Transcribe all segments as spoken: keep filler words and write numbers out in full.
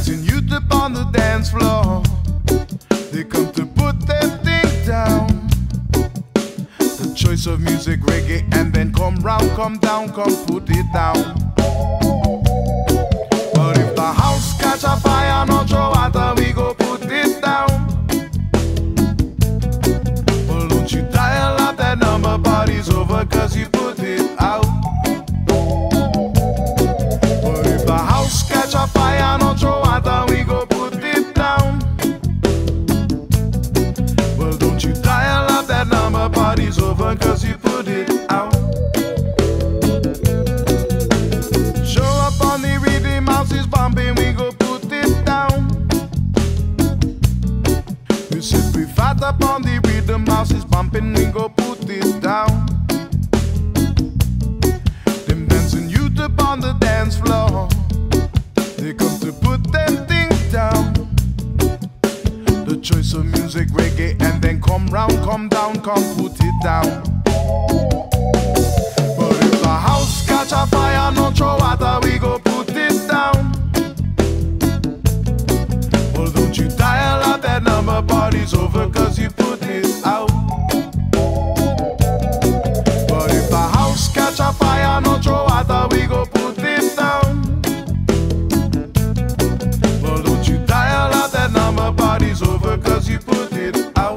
dancing youth upon the dance floor. They come to put their thing down. The choice of music, reggae, and then come round, come down, come put it down. But if the house catch a fire, no throw water, we go put it down. Well, don't you dial up that number, party's over, cause you put it out. But if the house catch a fire, no throw water, we go put it down. Well, don't you dial up that number, party's over, cause you put it out. Show up on the rhythm, house is bumping, we go put it down. You said we fat up on the rhythm, house is bumping, we go put it down. Them dancing youth up on the dance floor, they come to put them things down. The choice of music, reggae, and then come round, come down, come put it down. But if the house catch a fire, no throw water, we go put it down. Well, don't you dial up that number, party's over, cause you put it out. But if the house catch a fire, no throw water, we go put it down. Well, don't you dial up that number, party's over, cause you put it out.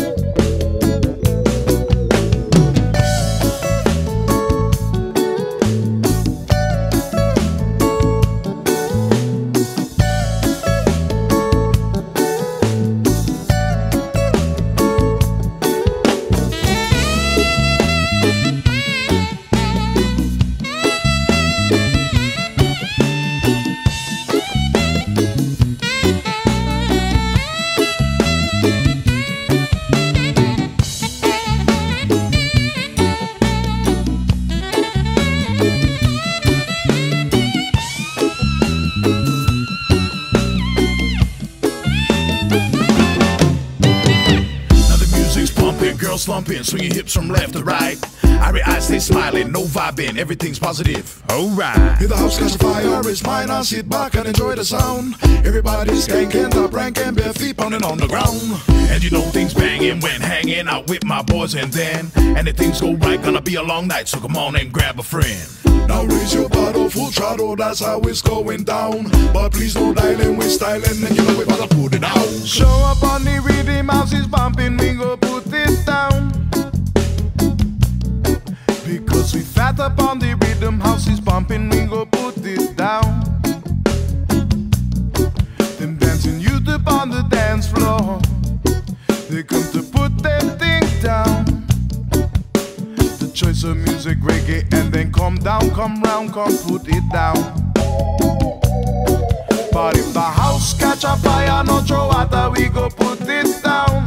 Girls slumping, swing your hips from left to right. Irie eyes stay smiling, no vibing, everything's positive. Alright. If the house catch a fire, it's mine, I'll sit back and enjoy the sound. Everybody's skanking, top ranking, bare feet pounding on the ground. And you know things banging when hanging out with my boys, and then and if things go right, gonna be a long night, so come on and grab a friend. Now raise your bottle, full throttle, that's how it's going down. But please no dialing, we're styling, and you know we better put it out. Show up on the rhythm, house is bumping, we go put it down. Because we fat up on the rhythm, house is bumping, we go put it down. Them dancing youth up on the dance floor, they come to put their thing down. The choice of music, reggae, and then come down, come round, come put it down. But if the house catch a fire, no throw water, we go put it down.